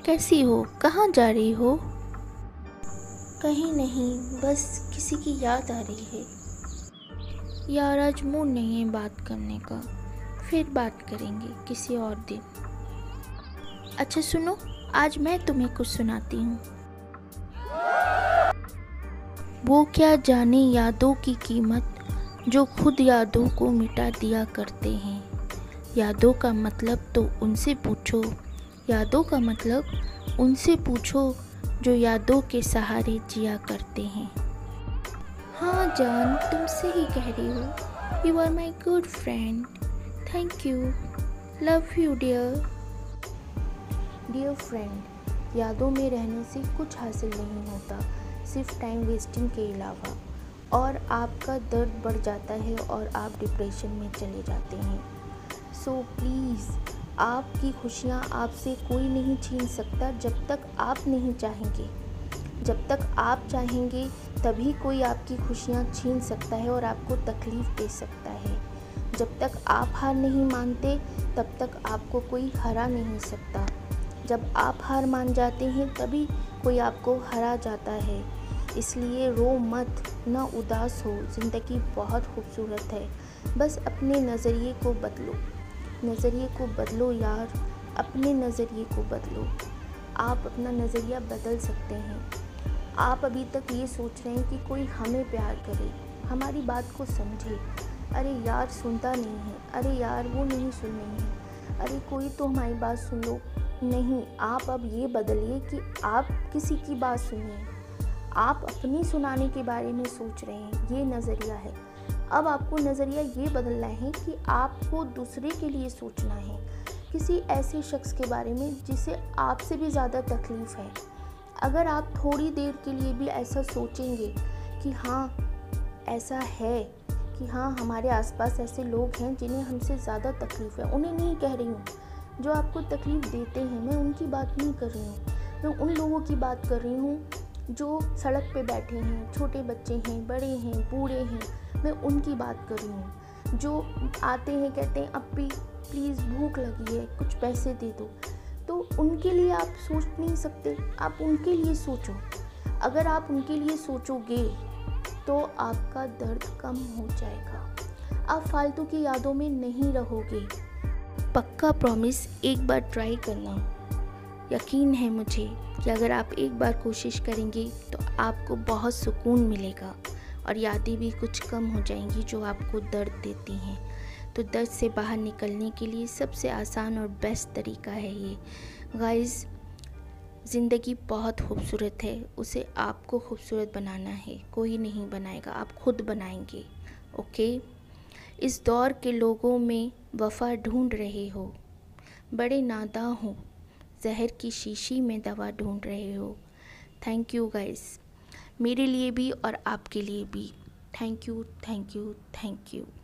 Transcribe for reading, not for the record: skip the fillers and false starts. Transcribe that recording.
कैसी हो? कहाँ जा रही हो? कहीं नहीं, बस किसी की याद आ रही है। यार आज मूड नहीं है बात करने का, फिर बात करेंगे किसी और दिन। अच्छा सुनो, आज मैं तुम्हें कुछ सुनाती हूँ। वो क्या जाने यादों की कीमत, जो खुद यादों को मिटा दिया करते हैं। यादों का मतलब तो उनसे पूछो, यादों का मतलब उनसे पूछो जो यादों के सहारे जिया करते हैं। हाँ जान, तुमसे ही कह रही हो। You are my good friend. Thank you. Love you dear. Dear friend, यादों में रहने से कुछ हासिल नहीं होता, सिर्फ टाइम वेस्टिंग के अलावा। और आपका दर्द बढ़ जाता है और आप डिप्रेशन में चले जाते हैं। सो प्लीज़, आपकी खुशियाँ आपसे कोई नहीं छीन सकता जब तक आप नहीं चाहेंगे। जब तक आप चाहेंगे तभी कोई आपकी खुशियाँ छीन सकता है और आपको तकलीफ़ दे सकता है। जब तक आप हार नहीं मानते तब तक आपको कोई हरा नहीं सकता। जब आप हार मान जाते हैं तभी कोई आपको हरा जाता है। इसलिए रो मत, ना उदास हो, ज़िंदगी बहुत खूबसूरत है। बस अपने नज़रिए को बदलो, नज़रिए को बदलो यार, अपने नज़रिए को बदलो। आप अपना नज़रिया बदल सकते हैं। आप अभी तक ये सोच रहे हैं कि कोई हमें प्यार करे, हमारी बात को समझे। अरे यार सुनता नहीं है, अरे यार वो नहीं सुन रही है, अरे कोई तो हमारी बात सुन लो। नहीं, आप अब ये बदलिए कि आप किसी की बात सुनिए। आप अपनी सुनाने के बारे में सोच रहे हैं, ये नज़रिया है। अब आपको नज़रिया ये बदलना है कि आपको दूसरे के लिए सोचना है, किसी ऐसे शख्स के बारे में जिसे आपसे भी ज़्यादा तकलीफ़ है। अगर आप थोड़ी देर के लिए भी ऐसा सोचेंगे कि हाँ ऐसा है, कि हाँ हमारे आसपास ऐसे लोग हैं जिन्हें हमसे ज़्यादा तकलीफ़ है, उन्हें नहीं कह रही हूँ, जो आपको तकलीफ़ देते हैं, मैं उनकी बात नहीं कर रही हूँ। मैं उन लोगों की बात कर रही हूँ जो सड़क पे बैठे हैं, छोटे बच्चे हैं, बड़े हैं, बूढ़े हैं, मैं उनकी बात कर रही हूँ। जो आते हैं कहते हैं अप्पी प्लीज़ भूख लगी है, कुछ पैसे दे दो। तो उनके लिए आप सोच नहीं सकते? आप उनके लिए सोचो। अगर आप उनके लिए सोचोगे तो आपका दर्द कम हो जाएगा। आप फालतू की यादों में नहीं रहोगे। पक्का प्रॉमिस, एक बार ट्राई करना। यकीन है मुझे कि अगर आप एक बार कोशिश करेंगे तो आपको बहुत सुकून मिलेगा और यादें भी कुछ कम हो जाएंगी जो आपको दर्द देती हैं। तो दर्द से बाहर निकलने के लिए सबसे आसान और बेस्ट तरीका है ये। गाइस, ज़िंदगी बहुत खूबसूरत है, उसे आपको खूबसूरत बनाना है, कोई नहीं बनाएगा, आप खुद बनाएंगे। ओके? इस दौर के लोगों में वफ़ा ढूंढ रहे हो, बड़े नादां हो, जहर की शीशी में दवा ढूंढ रहे हो। थैंक यू गाइस, मेरे लिए भी और आपके लिए भी। Thank you, thank you, thank you.